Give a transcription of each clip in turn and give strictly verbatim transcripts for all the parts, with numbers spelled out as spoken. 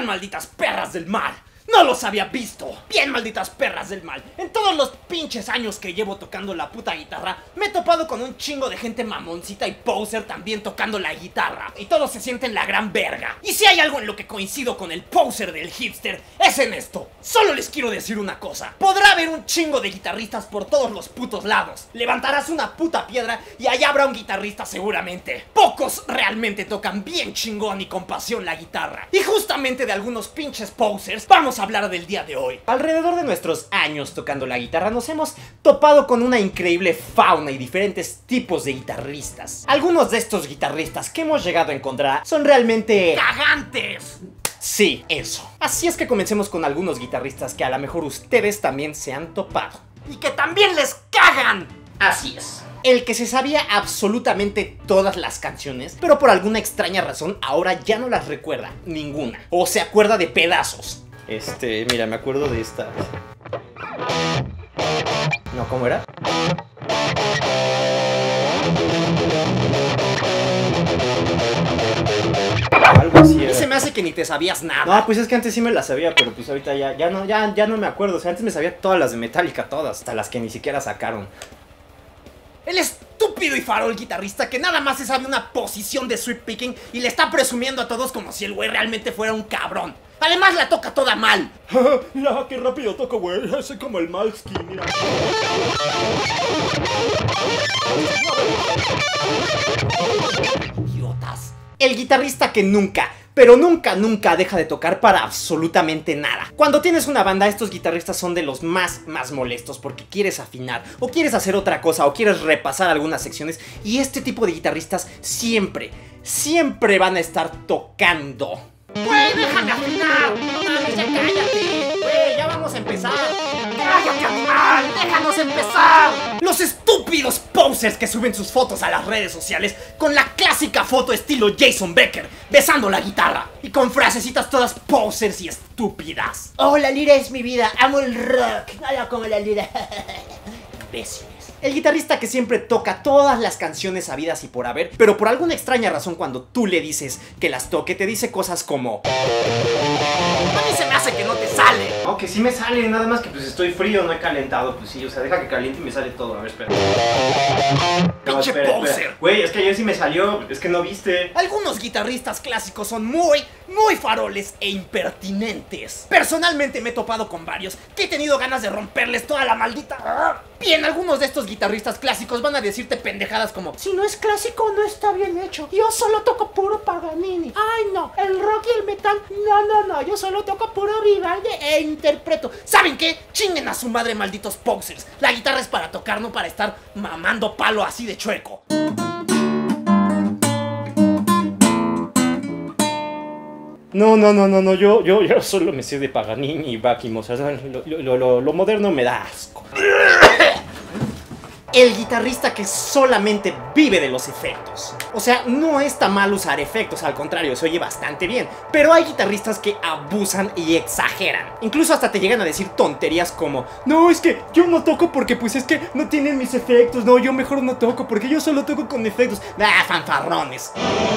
malditas perras del mal! ¡No los había visto! Bien, malditas perras del mal. En todos los pinches años que llevo tocando la puta guitarra, me he topado con un chingo de gente mamoncita y poser también tocando la guitarra. Y todos se sienten la gran verga. Y si hay algo en lo que coincido con el poser del hipster, es en esto. Solo les quiero decir una cosa. Podrá haber un chingo de guitarristas por todos los putos lados. Levantarás una puta piedra y allá habrá un guitarrista seguramente. Pocos realmente tocan bien chingón y con pasión la guitarra. Y justamente de algunos pinches posers vamos a hablar del día de hoy. Alrededor de nuestros años tocando la guitarra nos hemos topado con una increíble fauna y diferentes tipos de guitarristas. Algunos de estos guitarristas que hemos llegado a encontrar son realmente cagantes. Sí, eso. Así es que comencemos con algunos guitarristas que a lo mejor ustedes también se han topado y que también les cagan. Así es. El que se sabía absolutamente todas las canciones, pero por alguna extraña razón ahora ya no las recuerda ninguna, o se acuerda de pedazos. Este, mira, me acuerdo de esta. No, ¿cómo era? Algo así era. Y se me hace que ni te sabías nada. No, pues es que antes sí me las sabía, pero pues ahorita ya, ya no, ya, ya no me acuerdo. O sea, antes me sabía todas las de Metallica, todas, hasta las que ni siquiera sacaron. El estúpido y farol guitarrista que nada más se sabe una posición de sweep picking y le está presumiendo a todos como si el güey realmente fuera un cabrón. Además la toca toda mal. Mira, qué rápido toco, güey. Soy como el Malsky, mira. Idiotas. El guitarrista que nunca, pero nunca, nunca deja de tocar para absolutamente nada. Cuando tienes una banda, estos guitarristas son de los más, más molestos porque quieres afinar, o quieres hacer otra cosa, o quieres repasar algunas secciones, y este tipo de guitarristas siempre, siempre van a estar tocando. ¡Güey, déjame afinar! ¡No mames, ya cállate! ¡Güey, ya vamos a empezar! ¡Cállate, animal! ¡Déjanos empezar! Los estúpidos posers que suben sus fotos a las redes sociales con la clásica foto estilo Jason Becker besando la guitarra y con frasecitas todas posers y estúpidas. ¡Oh, la lira es mi vida! ¡Amo el rock! ¡Nada como la lira! Imbéciles. El guitarrista que siempre toca todas las canciones habidas y por haber, pero por alguna extraña razón cuando tú le dices que las toque, te dice cosas como: a mí se me hace que no te sale. Aunque sí me sale, nada más que pues estoy frío, no he calentado. Pues sí, o sea, deja que caliente y me sale todo. A ver, espera. Pinche poser. Güey, es que ayer sí me salió, es que no viste. Algunos guitarristas clásicos son muy, muy faroles e impertinentes. Personalmente me he topado con varios que he tenido ganas de romperles toda la maldita... Bien, algunos de estos guitarristas clásicos van a decirte pendejadas como: si no es clásico, no está bien hecho. Yo solo toco puro Paganini. Ay, no, el rock y el metal, no, no, no. Yo solo toco puro Vivaldi e interpreto. ¿Saben qué? Chinguen a su madre, malditos posers. La guitarra es para tocar, no para estar mamando palo así de chueco. No, no, no, no, no, yo, yo, yo solo me sé de Paganini y Bach y Mozart. Lo, lo, lo, lo moderno me da asco. El guitarrista que solamente vive de los efectos. O sea, no está mal usar efectos, al contrario, se oye bastante bien. Pero hay guitarristas que abusan y exageran. Incluso hasta te llegan a decir tonterías como: no, es que yo no toco porque pues es que no tienen mis efectos. No, yo mejor no toco porque yo solo toco con efectos. Ah, fanfarrones.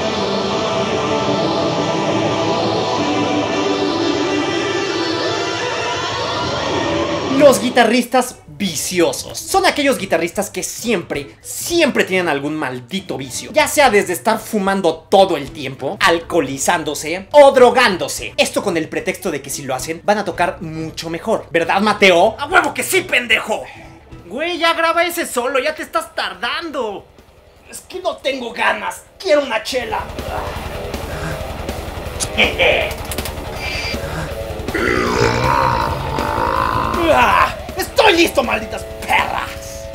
Los guitarristas viciosos son aquellos guitarristas que siempre, siempre tienen algún maldito vicio. Ya sea desde estar fumando todo el tiempo, alcoholizándose o drogándose. Esto con el pretexto de que si lo hacen van a tocar mucho mejor. ¿Verdad, Mateo? ¡A huevo que sí, pendejo! Güey, ya graba ese solo, ya te estás tardando. Es que no tengo ganas, quiero una chela. ¡Estoy listo, malditas perras!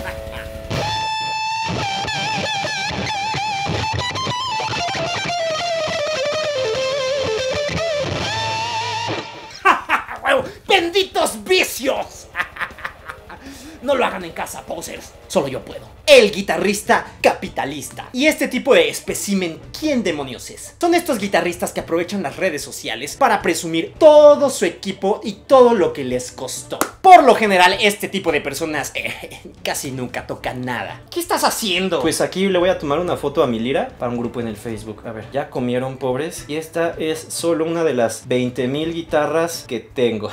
¡Benditos vicios! No lo hagan en casa, posers. Solo yo puedo. El guitarrista capitalista. Y este tipo de espécimen, ¿quién demonios es? Son estos guitarristas que aprovechan las redes sociales para presumir todo su equipo y todo lo que les costó. Por lo general, este tipo de personas eh, casi nunca tocan nada. ¿Qué estás haciendo? Pues aquí le voy a tomar una foto a mi lira para un grupo en el Facebook. A ver, ya comieron, pobres. Y esta es solo una de las veinte mil guitarras que tengo.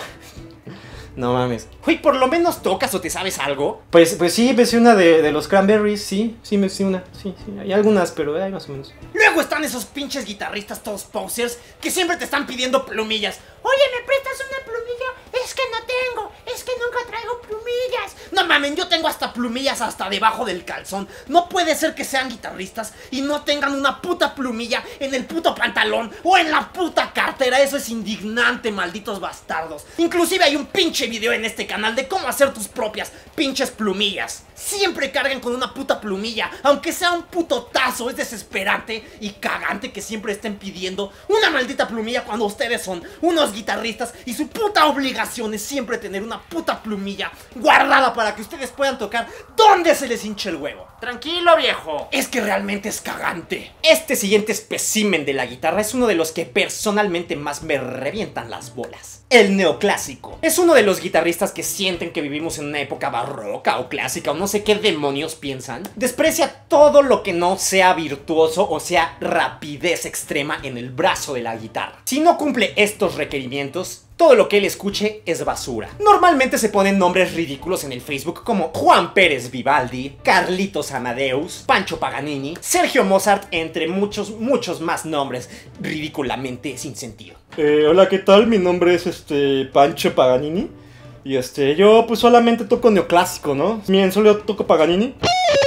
No mames. Uy, ¿por lo menos tocas o te sabes algo? Pues, pues sí, me sé una de, de los Cranberries, sí, sí me sé una, sí, sí, hay algunas, pero hay más o menos. Luego están esos pinches guitarristas todos posers que siempre te están pidiendo plumillas. Oye, ¿me prestas una plumilla? Es que no tengo, es que nunca traigo plumillas. No mamen, yo tengo hasta plumillas hasta debajo del calzón. No puede ser que sean guitarristas y no tengan una puta plumilla en el puto pantalón o en la puta cartera. Eso es indignante, malditos bastardos. Inclusive hay un pinche video en este canal de cómo hacer tus propias pinches plumillas. Siempre carguen con una puta plumilla, aunque sea un puto tazo. Es desesperante y cagante que siempre estén pidiendo una maldita plumilla cuando ustedes son unos guitarristas y su puta obligación es siempre tener una puta plumilla guardada para que ustedes puedan tocar donde se les hinche el huevo. Tranquilo, viejo. Es que realmente es cagante. Este siguiente espécimen de la guitarra es uno de los que personalmente más me revientan las bolas. El neoclásico. Es uno de los guitarristas que sienten que vivimos en una época barroca o clásica o no sé qué demonios piensan. Desprecia todo lo que no sea virtuoso o sea rapidez extrema en el brazo de la guitarra. Si no cumple estos requerimientos, todo lo que él escuche es basura. Normalmente se ponen nombres ridículos en el Facebook como Juan Pérez Vivaldi, Carlitos Amadeus, Pancho Paganini, Sergio Mozart, entre muchos, muchos más nombres ridículamente sin sentido. Eh, hola, ¿qué tal? Mi nombre es este Pancho Paganini. Y este, yo pues solamente toco neoclásico, ¿no? Miren, solo toco Paganini.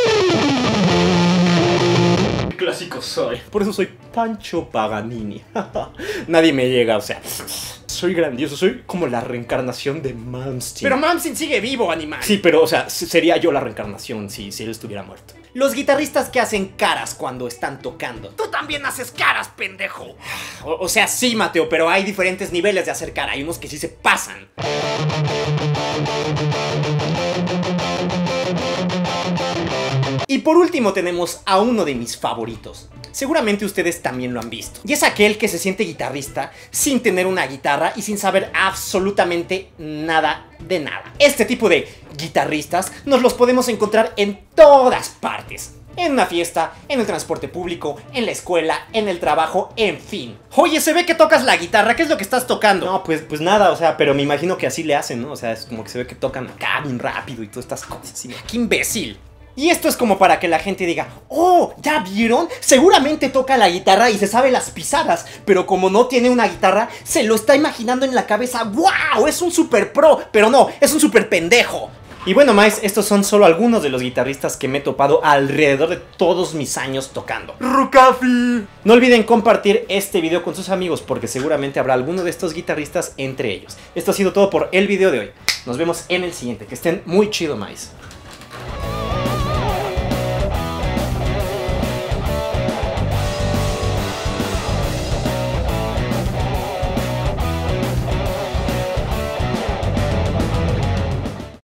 Clásico soy. Por eso soy Pancho Paganini. Nadie me llega, o sea... Soy grandioso, soy como la reencarnación de Malmsteen. Pero Malmsteen sigue vivo, animal. Sí, pero, o sea, sería yo la reencarnación si, si él estuviera muerto. Los guitarristas que hacen caras cuando están tocando. Tú también haces caras, pendejo. O, o sea, sí, Mateo, pero hay diferentes niveles de hacer cara. Hay unos que sí se pasan. Y por último tenemos a uno de mis favoritos. Seguramente ustedes también lo han visto. Y es aquel que se siente guitarrista sin tener una guitarra y sin saber absolutamente nada de nada. Este tipo de guitarristas nos los podemos encontrar en todas partes. En una fiesta, en el transporte público, en la escuela, en el trabajo, en fin. Oye, se ve que tocas la guitarra, ¿qué es lo que estás tocando? No, pues, pues nada, o sea, pero me imagino que así le hacen, ¿no? O sea, es como que se ve que tocan acá bien rápido y todas estas cosas así. ¡Qué imbécil! Y esto es como para que la gente diga, oh, ¿ya vieron? Seguramente toca la guitarra y se sabe las pisadas, pero como no tiene una guitarra, se lo está imaginando en la cabeza, ¡wow! Es un super pro, pero no, es un super pendejo. Y bueno, más, estos son solo algunos de los guitarristas que me he topado alrededor de todos mis años tocando. ¡Rucafi! No olviden compartir este video con sus amigos porque seguramente habrá alguno de estos guitarristas entre ellos. Esto ha sido todo por el video de hoy. Nos vemos en el siguiente. Que estén muy chido, más.